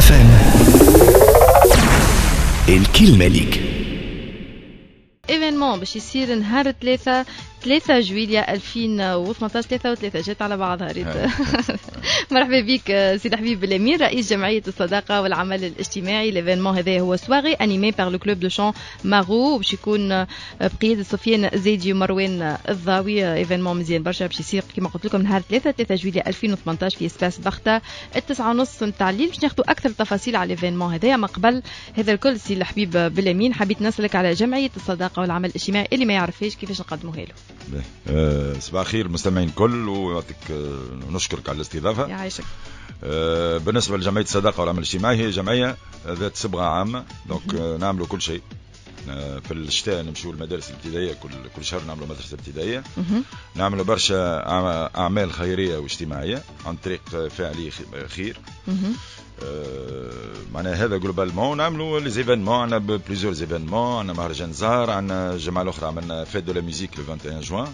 FM. الكلمة ليك. ايفينمون باش يصير نهار 3 جويليا 2018 3 جات على بعضها ريت. مرحبا بك سيد حبيب الامير رئيس جمعيه الصداقه والعمل الاجتماعي. الايفينمون هذا هو سواغي انيمي بار لو كلوب دو شون مارو باش يكون بقياده سفيان زيدي ومروان الضاوي. ايفينمون مزيان برشا باش يصير كما قلت لكم نهار 3 جويليا 2018 في اسباس بخته 9:30 نتاع الليل. باش ناخذوا اكثر تفاصيل على الايفينمون هذايا. ما قبل هذا الكل سي الحبيب بالامين حبيت نسالك على جمعيه الصداقه والعمل الاجتماعي اللي ما يعرفهاش كيفاش نقدموها له. صباح الخير المستمعين الكل ويعطيك نشكرك على الاستضافه. يعيشك. بالنسبه لجمعيه الصداقه والعمل الاجتماعي هي جمعيه ذات صبغه عامه دونك نعملوا كل شيء. في الشتاء نمشيو المدارس الابتدائيه كل شهر نعملوا مدرسه ابتدائيه. نعملوا برشا اعمال خيريه واجتماعيه عن طريق فاعلي خير. معناها هذا جلوبالمون نعملوا لي زيفينمون. عندنا بليزيور زيفينمون. عندنا مهرجان زهر. عندنا الجمعه الاخرى عملنا فيت دو لا ميوزيك لو 21 جوان.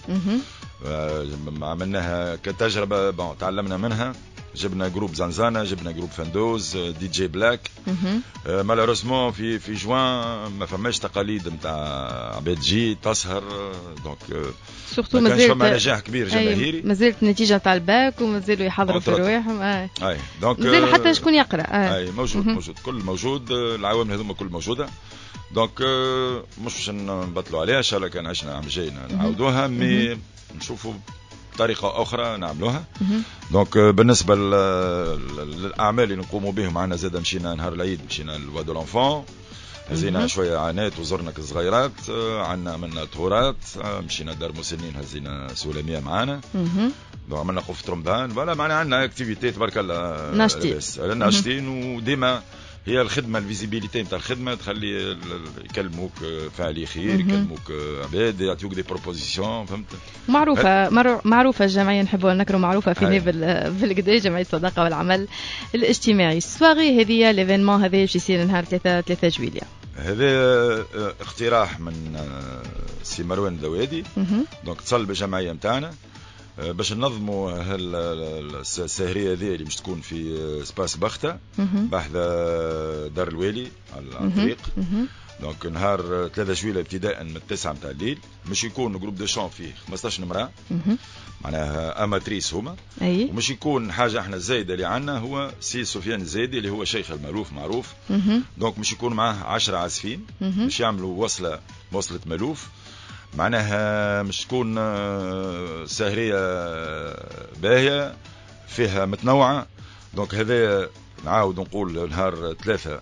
عملناها كتجربه تعلمنا منها. جبنا جروب زنزانه جبنا جروب فندوز دي جي بلاك. مالوروسمون في جوان ما فماش تقاليد نتاع عباد تجي تسهر دونك سورتو ما كانش فما نجاح كبير جماهيري. مازالت النتيجه تاع الباك ومازالوا يحضروا في رواحهم. اي دونك مازال حتى شكون يقرا. اي موجود كل موجود. العوامل هذوما كل موجوده دونك مش باش نبطلوا عليها. ان شاء الله كان عشنا عام جاي نعاودوها مي نشوفوا طريقة أخرى نعملوها. دونك بالنسبة للأعمال اللي نقوموا بهم معنا زاد مشينا نهار العيد مشينا لوادو لونفون. هزينا شوية عانات وزرنا الصغيرات. عنا عملنا طهورات. مشينا دار مسنين هزينا سولامية معانا. عملنا قفة رمضان. فوالا معنا عندنا اكتيفيتي تبارك الله ناشطين وديما هي الخدمه الفيزيبيليتي نتاع الخدمه تخلي يكلموك فاعلي خير يكلموك عباد يعطيوك دي بروبوزيسيون فهمت. معروفه الجمعيه نحبوا نكروا معروفه في بالكدا جمعيه الصداقه والعمل الاجتماعي. السواغي هذه ليفينمون هذا باش يصير نهار 3 جويليا. هذا اقتراح من سي مروان الدوادي. دونك اتصل بالجمعيه نتاعنا باش ننظموا السهريه هذه اللي باش تكون في سباس بخته بحذا دار الوالي على الطريق. دونك نهار 3 جويلية ابتداء من 9 نتاع الليل. مش يكون جروب دو شون فيه 15 امراه معناها اماتريس هما. ومش يكون حاجه احنا الزايده اللي عندنا هو سي سفيان الزايدي اللي هو شيخ المالوف معروف. دونك مش يكون معاه 10 عازفين. مش يعملوا وصله مالوف معناها مش تكون سهرية باهية فيها متنوعة. دونك هذا نعاود نقول نهار 3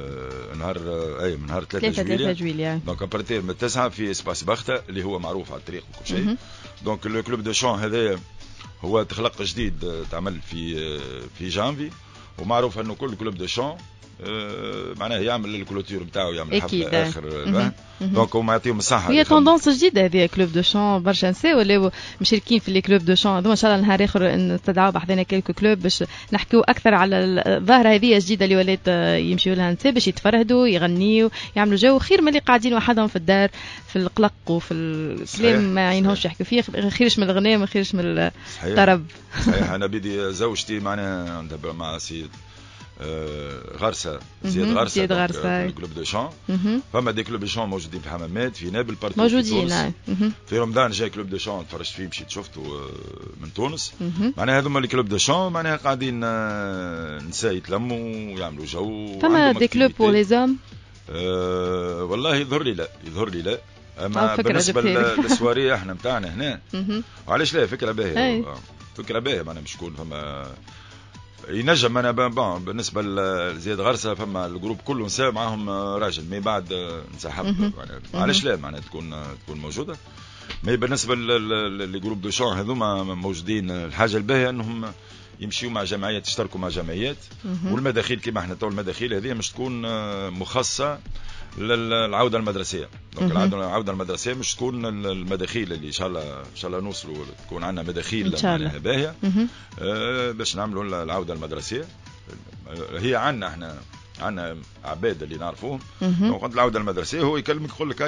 نهار 3 جويلية. دونك ابارتير من 9 في اسباس بخته اللي هو معروف على الطريق وكل شيء. دونك لو كلوب دو شون هذا هو تخلق جديد تعمل في جانفي. ومعروف انه كل كلوب دو شون معناه يعمل الكلوتور نتاعو يعمل حفله اخر. دونك هما يعطيهم الصحه. هي توندونس جديده هذه كلوب دو شون. برشا نساء ولاو مشاركين في لي كلوب دو شون هذوما. ان شاء الله نهار اخر نستدعوا بحذنا كلكو كلوب باش نحكيو اكثر على الظاهره هذه الجديده اللي ولات يمشيو لها نساء باش يتفرهدوا يغنيو يعملوا جو خير من اللي قاعدين وحدهم في الدار في القلق وفي الكلام ما ينهوش يحكوا فيه. خيرش من الغناء ما خيرش من الطرب. صحيح. انا بدي زوجتي معناها مع سيد غرسة زياد غرسة كلوب دو شون. فما دي كلوب دو شون موجودين في حمامات في نابل بارتو موجودين. في رمضان جاي كلوب دو شون تفرجت فيه مشيت شفته من تونس. معناها هذوما اللي كلوب دو شون معناها قاعدين نساء يتلموا ويعملوا جو. فما دي كلوب بور لي زوم. والله يظهر لي لا اما بالنسبه للسواريه احنا نتاعنا هنا وعلاش لا فكره باهيه. فكره باهيه معناها مش تكون فما ينجم. انا بالنسبه لزياد غرسه فما الجروب كله نساء معاهم راجل مي بعد انسحب. علاش لا معناها تكون موجوده. مي بالنسبه للجروب دو شون هذوما موجودين. الحاجه الباهيه انهم يمشيوا مع جمعيات يشتركوا مع جمعيات. والمداخيل كما احنا تو المداخيل هذه مش تكون مخصصه للعوده المدرسيه. دونك العوده المدرسيه مش تكون المداخيل اللي ان شاء الله نوصلوا تكون عندنا مداخيل معناها باهيه باش نعملوا العوده المدرسيه. هي عندنا احنا عباد اللي نعرفوهم. دونك العوده المدرسيه هو يكلمك يقول لك اي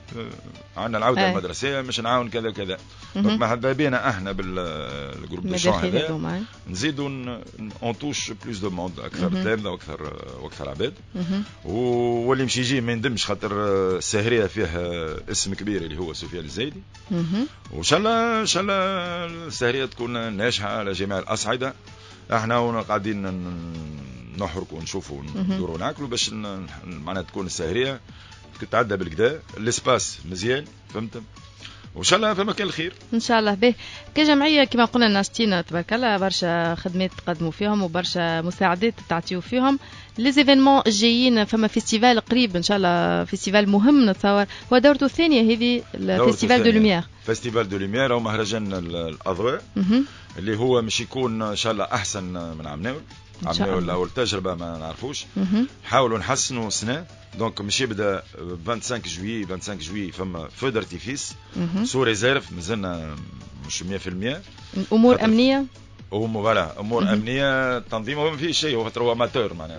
عندنا العوده المدرسيه مش نعاون كذا كذا. دونك ما بينا احنا بالجروب دو شون هذا نزيدوا اون توش بلوس دو موند، اكثر تلامذه واكثر عباد. واللي مش يجي ما يندمش، خاطر السهريه فيه اسم كبير اللي هو سفيان الزايدي. وان شاء الله ان شاء الله السهريه تكون ناجحه على جميع الاصعده. احنا قاعدين نحركوا ونشوفوا ندوروا ناكلوا باش معناتها تكون السهريه تتعدى بالكدا، الاسباس مزيان فهمت، وان شاء الله فما كان الخير ان شاء الله. به كجمعيه كما قلنا ناشطين تبارك الله، برشا خدمات تقدموا فيهم وبرشا مساعدات تعطيو فيهم. لي زيفينمون الجايين، فما فيستيفال قريب ان شاء الله، فيستيفال مهم نتصور، ودورته الثانيه هذه الفيستيفال دو لوميير. فيستيفال دو لوميير او مهرجان الاضواء اللي هو مش يكون ان شاء الله احسن من عمناول. عملوا اول تجربه ما نعرفوش، نحاولوا نحسنوا السنه. دونك مش يبدا 25 جويي فما فو دارتيفيس سو ريزيرف، مازلنا مش 100%. امور امنيه امور امنيه، تنظيم ما فيش شيء، هو اماتور معناها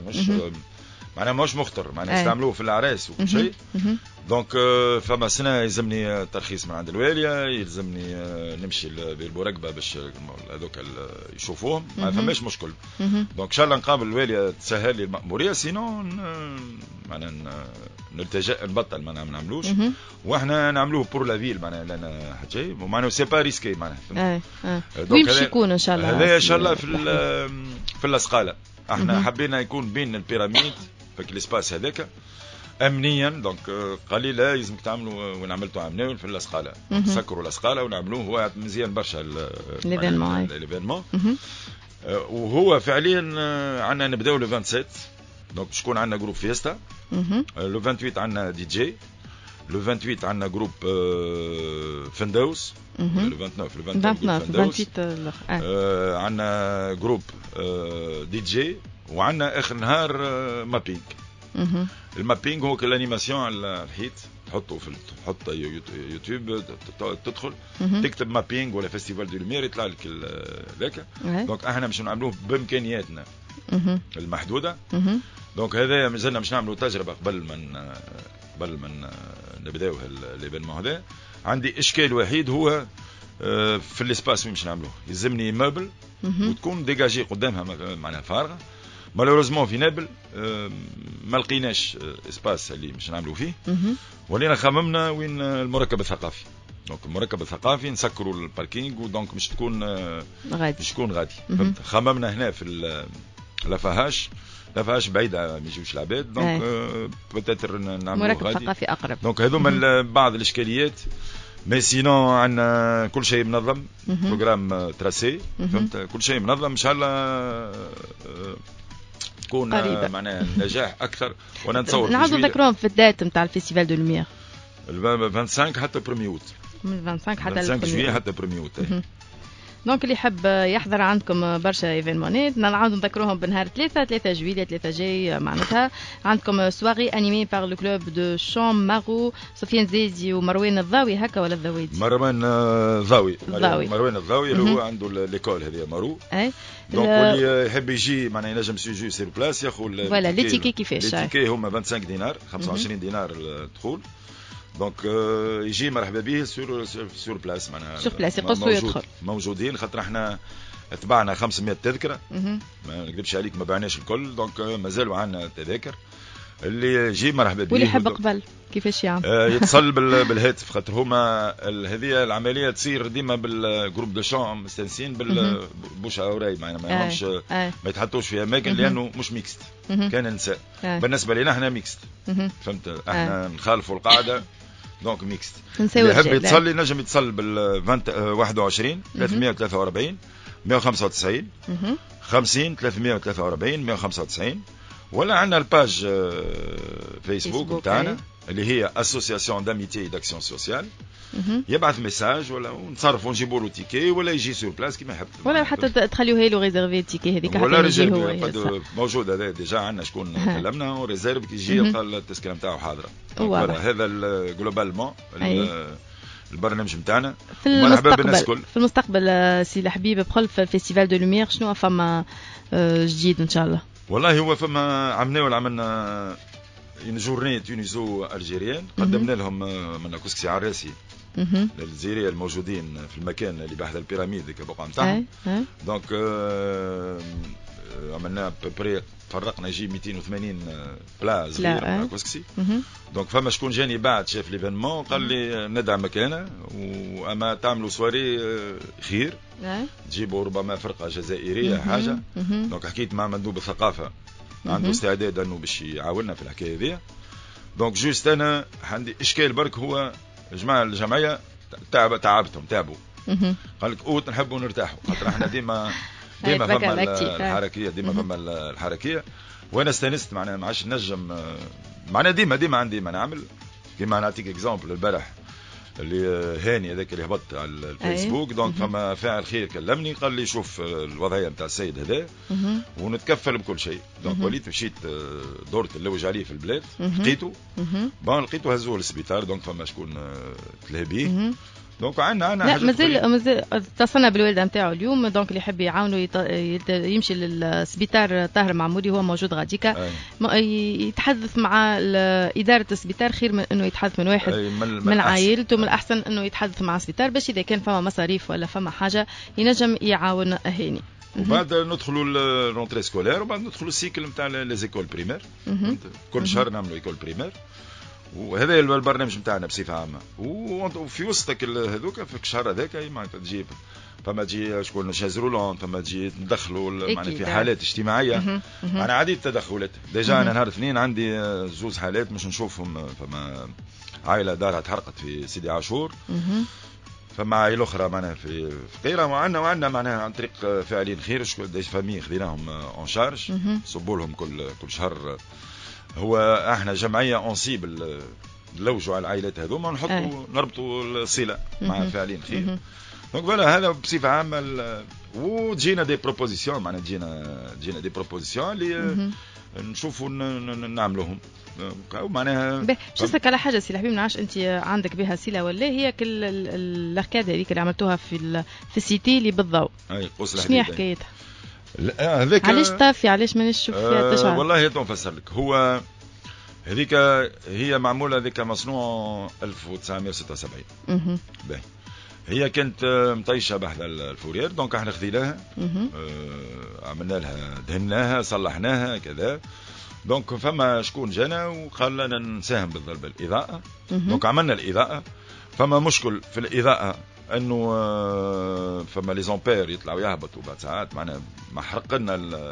مش مخطر، معناها يستعملوه في الاعراس وكل شيء. دونك فما سنه يلزمني ترخيص من عند الواليه، يلزمني نمشي بالمراقبه باش هذوك يشوفوهم، ما فماش مشكل. دونك ان شاء الله نقابل الواليه تسهل لي المأموريه، سينو معناها نلتجأ نبطل ما نعملوش، واحنا نعملوه بور لا فيل معناها لنا حتى شيء، معناها سي با ريسكي معناها. وين باش يكون ان شاء الله؟ هذا ان شاء الله في الاسقاله. احنا حبينا يكون بين البيراميد فك الاسباس هذاك امنيا. دونك قليل لا يلزمك تعملوا، ونعملتوا عملوا في الاسقاله، سكروا الاسقاله ونعملوه. هو مزيان برشا ليفينمون. وهو فعليا عندنا نبداو لو 27. دونك باش يكون عندنا جروب فيستا. لو 28 عندنا دي جي. لو 28 عندنا جروب فندوس. لو 29 عندنا جروب دي جي. وعندنا اخر نهار مابينج. المابينج هو كالانيماسيون على الحيط، تحط يوتيوب تدخل تكتب مابينج ولا فيستيفال دو لوميير يطلع لك ذاك. دونك احنا باش نعملوه بامكانياتنا المحدوده. دونك هذا مازلنا باش نعملوا تجربه قبل من نبداو الايفينمون هذا. عندي اشكال وحيد هو في الاسباس وين باش نعملوه، يلزمني مبل وتكون ديجاجي قدامها معناها فارغه. مالوروزمون في نابل ما لقيناش اسباس اللي باش نعملوا فيه، ولينا خممنا وين المركب الثقافي. دونك المركب الثقافي نسكروا الباركينغ، ودونك مش تكون غادي. خممنا هنا في لافاهاش بعيده ما يجيوش العباد. دونك بوتيتر نعملوا مركب ثقافي اقرب. دونك هذوما بعض الاشكاليات. مي سينون عندنا كل شيء منظم، بروجرام تراسي فهمت، كل شيء منظم. ان شاء الله تكون معناها نجاح اكثر. وانا نتصور نعاودوا نذكرهم في الدات نتاع الفيستيفال دو لوميير 25 حتى 1 اوت، من 25 حتى 25 جويي حتى 1 اوت. دونك اللي يحب يحضر عندكم برشا ايفينمونات، نعاودوا نذكروهم بنهار 3 جويلية 3 جاي معناتها. عندكم سواغي انيمي بار لو كلوب دو شون مارو، سفيان زيدي ومروان الضاوي هكا ولا الضويدي؟ مروان الضاوي اللي هو عنده ليكول هذه مارو. اي دونك اللي يحب يجي معناها ينجم يجي سير بلاس ياخذ فوالا لي تيكي كيفاش؟ لي تيكي هما 25 دينار 25 دينار الدخول. دونك يجي مرحبا به سور بلاس معناها سور بلاس يقصوا يدخل موجودين، خاطر احنا تبعنا 500 تذكره، ما نكذبش عليك ما بعناش الكل. دونك مازالوا عندنا تذاكر، اللي يجي مرحبا به. واللي يحب قبل كيفاش يعمل؟ يتصل بالهاتف، خاطر هما هذه العمليه تصير ديما بالجروب دو شون مستانسين بالبوش اوراي معناها ما يهمش ما يتحطوش في اماكن لانه مش ميكست. كان نساء بالنسبه لنا احنا ميكست فهمت، احنا نخالفوا القاعده دونك ميكست. اللي يحب يتصل نجم يتصل بال 21 343 195 50 343 195، ولا عندنا الباج فيسبوك بتاعنا اللي هي اسوسياسيون داميتي داكسيون سوسيال. يبعث ميساج ولا نتصرفوا نجيبوا له تيكي ولا يجي سور بلاس كيما يحب، ولا حتى تخليوه له ريزيرفي التيكي هذيك ولا ريزيرفي موجود. هذا ديجا عندنا شكون كلمنا وريزيرف كي يجي يلقى التذكره نتاعو حاضره. هذا جلوبالمون البرنامج نتاعنا. في المستقبل سي الحبيب بقول في الفيستيفال دو لوميير شنو فما جديد ان شاء الله؟ والله هو فما عملنا اون جورني تونيزو الجيريان قدمنا لهم من كسكسي عراسي للجزائريين الموجودين في المكان اللي بحذا البيراميد ذيك البقعه نتاعهم. دونك عملنا ببري فرقنا يجي 280 بلا صغير من كسكسي. دونك فما شكون جاني بعد شاف ليفينمون قال لي ندعمك انا واما تعملوا سواري خير تجيبوا ربما فرقه جزائريه حاجه. دونك حكيت مع مندوب الثقافه عنده استعداد انه باش يعاوننا في الحكايه هذه. دونك جوست انا عندي اشكال برك هو جماعه الجمعيه تعبوا قال لك اوت نحبوا نرتاحوا خاطر احنا ديما فما الحركيه فما الحركيه وانا استانست معناها ما عادش نجم معناها ديما عندي ما نعمل. كيما نعطيك اكزامبل البارح اللي هاني هذاك اللي هبط على الفيسبوك. دونك فما فاعل خير كلمني قال لي شوف الوضعيه نتاع السيد هذا ونتكفل بكل شيء. دونك وليت مشيت دورت نلوج عليه في البلاد لقيته لقيته هزوه للسبيطار. دونك فما شكون تلهى بيه. دونك عندنا لا مازال اتصلنا بالوالده نتاعو اليوم. دونك اللي يحب يعاونوا يمشي للسبيطار طاهر معموري هو موجود غاديكا يتحدث مع اداره السبيطار خير من انه يتحدث من واحد من عائلته. من الاحسن انه يتحدث مع السبيطار باش اذا كان فما مصاريف ولا فما حاجه ينجم يعاون هاني. وبعد ندخلوا الرونتري سكولير وبعد ندخلوا السيكل نتاع لي زيكول بريمير. كل شهر نعملوا ايكول بريمير وهذا البرنامج نتاعنا بصفه عامه. وفي وسطك هذوك في الشهر هذاك معناتها تجيب فما تجي شكون شاز رولون فما تجي ندخلوا معناتها في حالات اجتماعيه. انا عديد تدخلات ديجا. انا نهار اثنين عندي زوز حالات مش نشوفهم. فما عائله دارها تحرقت في سيدي عاشور. فما عائله اخرى معناها في قيره وعندنا معناها عن طريق فاعلين خير شكون دي فامي خذيناهم اون شارج صبوا لهم كل شهر. هو احنا جمعيه اونسيبل نلوجوا على العائلات هذوما ونحطوا نربطوا الصله مع فاعلين خير. دونك فوالا هذا بصفه عامه. وتجينا دي بروبوزيسيون معناها تجينا دي بروبوزيسيون اللي نشوفوا نعملوهم معناها. باش نسالك على حاجه سي الحبيب ما نعرفش انت عندك بها صله ولا هي كل الاركاد هذيك اللي عملتوها في السيتي اللي بالضوء شنو حكايتها؟ هذاك علاش طافي علاش ما نشوف فيها تشعر؟ والله نفسر لك. هو هذيك هي معموله هذيك مصنوع 1976. باهي هي كانت مطيشه بحذا الفورير. دونك احنا خذيناها عملنا لها دهناها صلحناها كذا. دونك فما شكون جانا وقال لنا نساهم بالاضاءه. دونك عملنا الاضاءه. فما مشكل في الاضاءه انه فما لي زومبير يطلعوا يهبطوا بعد ساعات معناها ما حرق لنا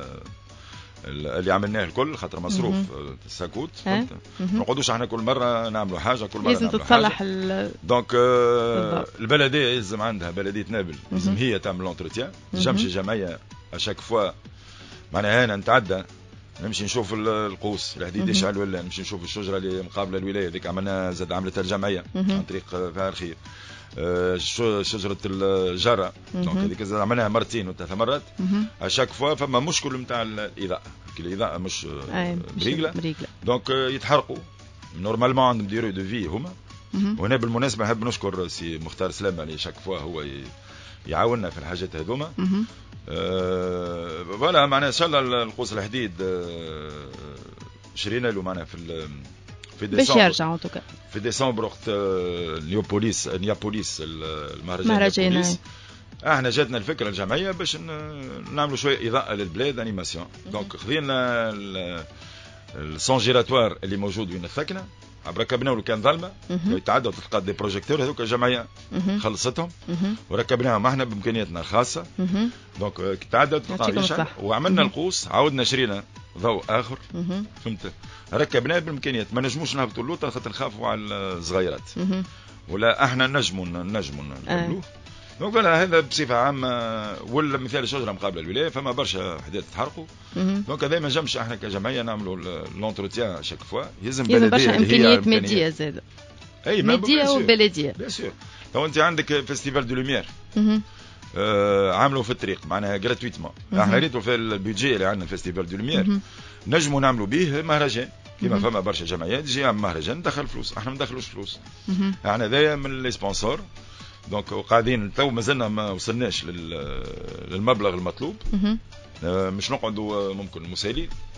اللي عملناه الكل خاطر مصروف الساكوت. ما نقعدوش احنا كل مره نعملوا حاجه كل مره لازم تتصلح دونك البلديه يلزم عندها بلديه نابل لازم هي تعمل لونتروتيان. تمشي جمعيه اشاك فوا معناها انا نتعدى نمشي نشوف القوس الحديد يشعل ولا نمشي نشوف الشجره اللي مقابله الولايه ذيك عملنا زاد عملتها الجمعيه عن طريق فاعل خير. شجره الجره دونك هذيك عملناها مرتين وثلاث مرات. اشاك فوا فما مشكل نتاع الاضاءه. الاضاءه مش بريقله. دونك يتحرقوا نورمالمون عندهم ديرو دو في هما. وهنا بالمناسبه نحب نشكر سي مختار سلامه اللي شاك فوا هو يعاوننا في الحاجات هذوما. فوالا معناها ان شاء الله القوس الحديد شرينا له معناها في ديسمبر باش يرجعوا توكا في ديسمبر وقت نيابوليس المهرجان. احنا جاتنا الفكره الجمعيه باش نعملوا شويه اضاءه للبلاد انيماسيون. دونك خذينا السون جيراتوار اللي موجود وين الثكنه ركبناه كان ظلمه يتعدى وتلقى دي بروجيكتور هذوك الجمعيه خلصتهم وركبناهم احنا بامكانياتنا الخاصه. دونك تعدى وتلقى وعملنا القوس عاودنا شرينا ضوء اخر فهمت ركبناه بالامكانيات. ما نجموش نهبطوا اللوطه خاطر نخافوا على الصغيرات ولا احنا نجموا نقبلوه. دونك هذا بصفه عامه. ولا مثال الشجره مقابله الولايه فما برشا وحدات تحرقوا. دونك هذا ما جمش احنا كجمعيه نعملوا لونتروتيان شاك فوا. يلزم برشا امكانيات ماديه زاده. اي ماديه وبلديه بيان سور. تو انت عندك فيستيفال دو لوميير عاملوا في الطريق معناها غراتويتمون. احنا ريتوا في البيدجي اللي عندنا فيستيفال دو لوميير نجموا نعملوا به مهرجان. كيما فما برشا جمعيات تجي عم مهرجان ندخل فلوس. احنا ما ندخلوش فلوس. احنا هذايا من لي سبونسور. دونك قاعدين تو مازلنا ما وصلناش للمبلغ المطلوب. مش نقعدوا ممكن مسالي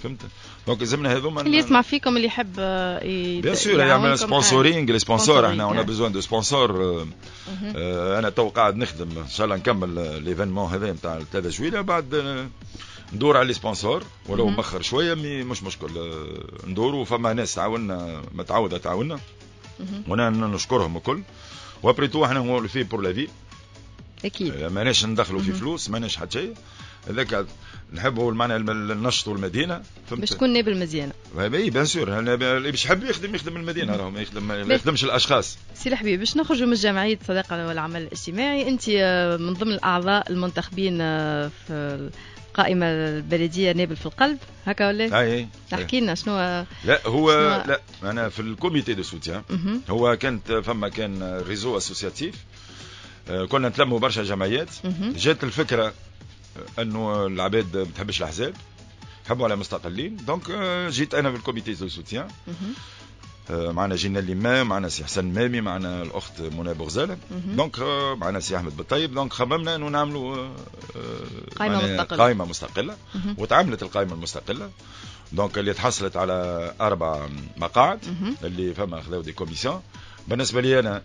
فهمت. دونك لازمنا هذوما اللي يسمع فيكم اللي يحب بيان سور يعمل سبونسورينغ. لي سبونسور احنا اون بيزوان دو سبونسور. انا تو قاعد نخدم ان شاء الله نكمل ليفينمون هذا نتاع 3 جويلية بعد ندور على لي سبونسور ولو مخر شويه مش مشكل ندوروا. فما ناس تعاوننا متعوده تعاوننا وانا نشكرهم الكل. وابري تو احنا نقولوا فيه بور لا في اكيد ماناش ندخلوا في فلوس ماناش حتى شيء. هذاك نحبوا المعنى النشط والمدينه باش تكون نائب المدينه. اي بيان سور اللي باش يحب يخدم المدينه راهو ما يخدمش الاشخاص. سي الحبيب باش نخرجوا من جمعيه الصداقه والعمل الاجتماعي انت من ضمن الاعضاء المنتخبين في القائمه البلديه نابل في القلب هكا ولا؟ اي تحكي لنا شنو. لا هو لا انا في الكوميتي دو سوتيان. هو كان ريزو اسوسياتيف. كنا نتلموا برشا جمعيات. جات الفكره انه العباد ما بتحبش الاحزاب يحبوا على مستقلين. دونك جيت انا في الكوميتي دو سوتيان. معنا جينا الإمام معنا سي حسن مامي معنا الاخت منى بوغزاله. دونك معنا سي احمد بالطيب. دونك خممنا انه نعملوا قائمه مستقله. وتعاملت القائمه المستقله. دونك اللي تحصلت على 4 مقاعد اللي فما خذوا دي كوميسيون. بالنسبه لي انا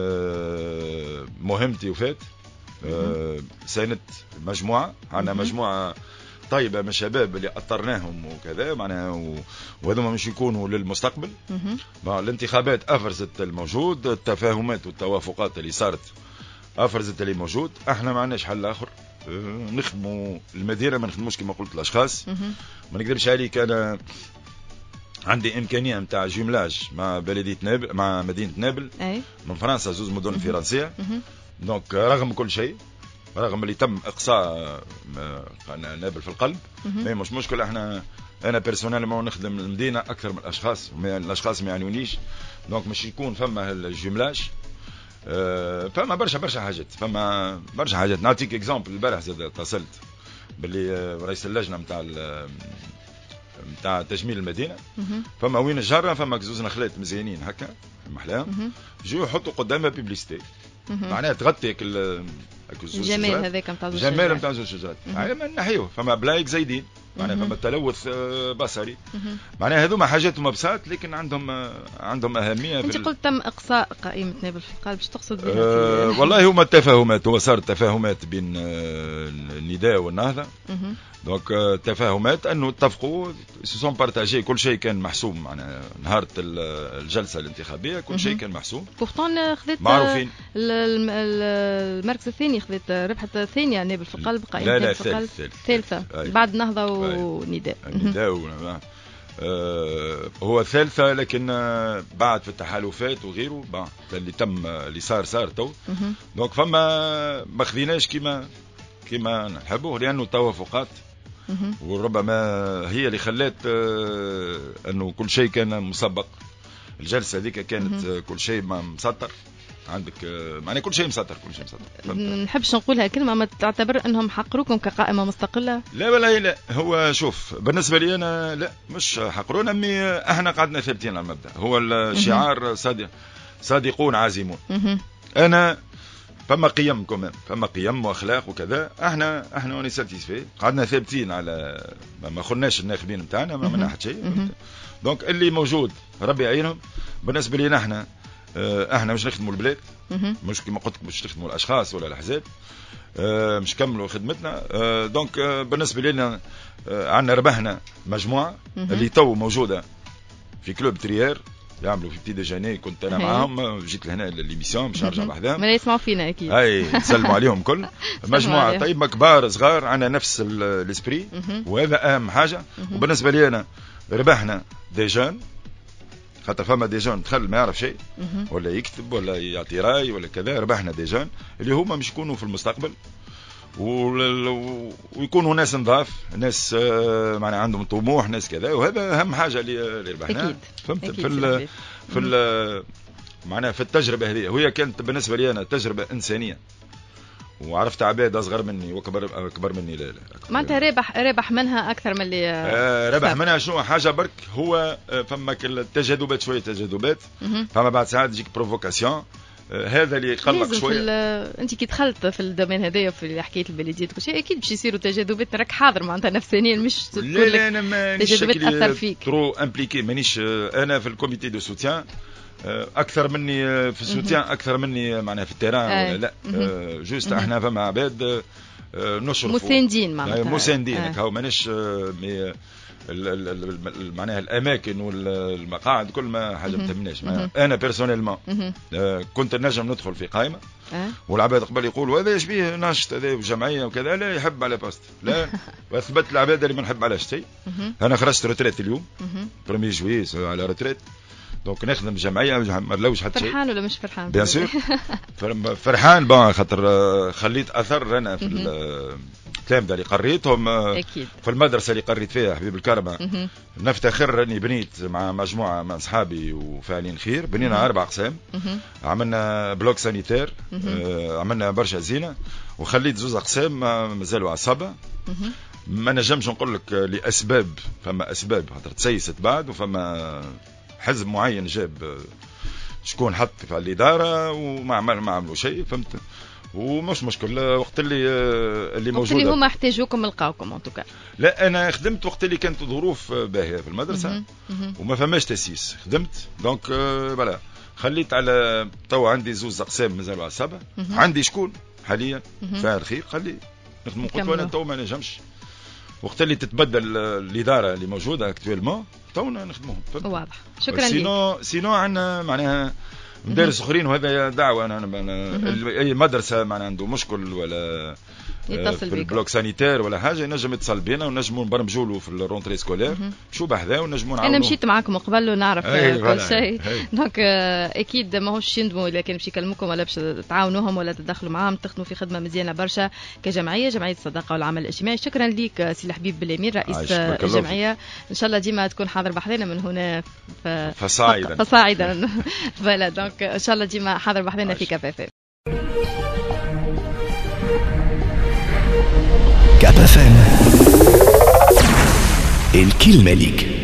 مهمتي وفات. ساندت مجموعه عندنا مجموعه طيبه من الشباب اللي اطرناهم وكذا معناها وهذوما مش يكونوا للمستقبل. الانتخابات افرزت الموجود. التفاهمات والتوافقات اللي صارت افرزت اللي موجود. احنا ما عندناش حل اخر. نخدموا المدينه ما نخدموش كما قلت الاشخاص. ما نكذبش عليك انا عندي امكانيه نتاع جملاج مع بلديه نابل مع مدينه نابل من فرنسا 2 مدن فرنسيه. دونك رغم كل شيء رغم اللي تم اقصاء نابل في القلب مش مشكل. انا بيرسونيلمون نخدم المدينه اكثر من الاشخاص. الاشخاص ما يعنونيش. دونك مش يكون فما الجملاج. فما برشا حاجات. نعطيك اكزامبل. البارح زاد اتصلت باللي رئيس اللجنه نتاع تجميل المدينه. فما وين الجاره فما زوز نخلات مزيانين هكا محلاهم جو يحطوا قدامها بيبليستي معناها تغطي الجمال هذاك نتاع الجمال نتاع زوج شجرات. ما نحيوه. فما بلايك زايدين معناها فما تلوث بصري معناها هذوما حاجات بساط لكن عندهم اهميه. انت قلت تم اقصاء قائمه نابل في القلب باش تقصد بها والله هما التفاهمات. هو صارت تفاهمات بين النداء والنهضه. دونك تفاهمات انه اتفقوا سون بارتاجي. كل شيء كان محسوم معناها نهار الجلسه الانتخابيه كل شيء كان محسوم. بورتون خذت معروفين المركز الثاني خذت ربحت ثانيه نابل في القلب قائمه لا نابل في القلب ثالثه بعد نهضه ونداء. هو الثالثه لكن بعد في التحالفات وغيره اللي تم اللي صار تو. دونك فما ما خذيناش كما نحبوه لانه توافقات. وربما هي اللي خلات انه كل شيء كان مسبق. الجلسه هذيك كانت كل شيء مسطر عندك معناها كل شيء مسطر. نحبش نقولها كلمه ما تعتبر انهم حقروكم كقائمه مستقله؟ لا ولا لا. هو شوف بالنسبه لي انا لا مش حقرونا. احنا قعدنا ثابتين على المبدا. هو الشعار صادقون عازمون. انا فما قيم كمان فما قيم واخلاق وكذا. احنا اوني ساتيسفي قعدنا ثابتين على ما خلناش الناخبين نتاعنا ما منا حتى شيء. دونك اللي موجود ربي يعينهم. بالنسبه لنا احنا مش نخدموا البلاد مش كما قلت مش نخدموا الاشخاص ولا الاحزاب. مش كملوا خدمتنا. دونك بالنسبه لنا عندنا ربحنا مجموعه اللي تو موجوده في كلوب تريير يعملوا في بتي ديجاني. كنت انا معاهم جيت لهنا للإيميسيون باش نرجع بحذاهم. ما يسمعوا فينا اكيد. نسلموا عليهم كل مجموعه طيب كبار صغار عندنا نفس الاسبري وهذا اهم حاجه. وبالنسبه لي انا ربحنا دي جون خاطر فما دي جون دخل ما يعرف شيء ولا يكتب ولا يعطي راي ولا كذا. ربحنا دي جون اللي هما مش يكونوا في المستقبل ويكونوا ناس نضاف ناس معناها عندهم طموح ناس كذا. وهذا اهم حاجه اللي ربحناها. فهمت في معناها في التجربه هذه. وهي كانت بالنسبه لي انا تجربه انسانيه. وعرفت عباد اصغر مني واكبر مني لا معناتها رابح منها اكثر من اللي رابح منها. شنو حاجه برك هو فما التجاذبات شويه تجاذبات. فما بعد ساعات تجيك بروفوكاسيون هذا اللي يقلق شويه. انت كي دخلت في الدومين هذايا في حكايه البلديات وكل شيء اكيد باش يصيروا تجاذبات، راك حاضر معناتها نفسيا، مش لا انا مانيش تجاذبات تاثر فيك ترو امبليكي، مانيش انا في الكوميتي دو سوتيان اكثر مني في السوتيان اكثر مني معناها في التيران ولا لا. جوست احنا فما عباد نشرفوا مساندين معناتها مساندين هاو مانيش معناها الاماكن والمقاعد كل ما حاجه ما تهمناش. انا بيرسونيلمون كنت نجم ندخل في قائمه والعباد قبل يقولوا هذا يشبيه ناشط هذا وجمعيه وكذا، لا يحب على باست لا. واثبت العباد اللي ما نحب على شيء. انا خرجت روتريت اليوم 1 جويي على روتريت، دونك نخدم جمعيه ما نلوش حتى شيء. فرحان ولا مش فرحان؟ بيان سور فرحان بون خاطر خليت اثر انا في الكلام اللي قريتهم أكيد. في المدرسه اللي قريت فيها حبيب الكرمه. نفتخر اني بنيت مع مجموعه من اصحابي وفاعلين خير، بنينا 4 اقسام، عملنا بلوك سانيتير، عملنا برشا زينه، وخليت 2 اقسام مازالوا عصابه. ما نجمش نقول لك لاسباب، فما اسباب خاطر تسيست بعد، وفما حزب معين جاب شكون حط في الاداره وما عملوا شيء، فهمت؟ ومش مشكل وقت اللي موجود، اللي هما احتاجوكم لقاوكم ان توكا. لا انا خدمت وقت اللي كانت ظروف باهيه في المدرسه وما فماش تاسيس، خدمت دونك فوالا خليت على تو عندي 2 اقسام مازالوا على 7. عندي شكون حاليا فاعل خير خلي نخدموا، قلت انا تو ما نجمش وقت اللي تتبدل الاداره اللي موجوده اكتويلمون تونا نخدموهم. واضح، شكرا لك. سينو عندنا معناها مدارس اخرين، وهذا دعوه انا اي مدرسه معناها عنده مشكل ولا في البلوك سانيتير ولا حاجه ينجم يتصل بينا ونجموا نبرمجوا له في الرونتري سكولير شو بحذا ونجموا نعاونوا. انا مشيت معاكم قبل ونعرف كل شيء، دونك اكيد ماهوش يندموا اذا كان باش يكلموكم ولا باش تعاونوهم ولا تدخلوا معاهم، تخدموا في خدمه مزيانه برشا كجمعيه الصداقه والعمل الاجتماعي. شكرا ليك سي الحبيب بالامير رئيس الجمعيه، ان شاء الله ديما تكون حاضر بحذنا من هنا فصاعدا فوالا دونك ان شاء الله ديما حاضر بحذنا في كافيفي كاب اف ام. الكلمة ليك.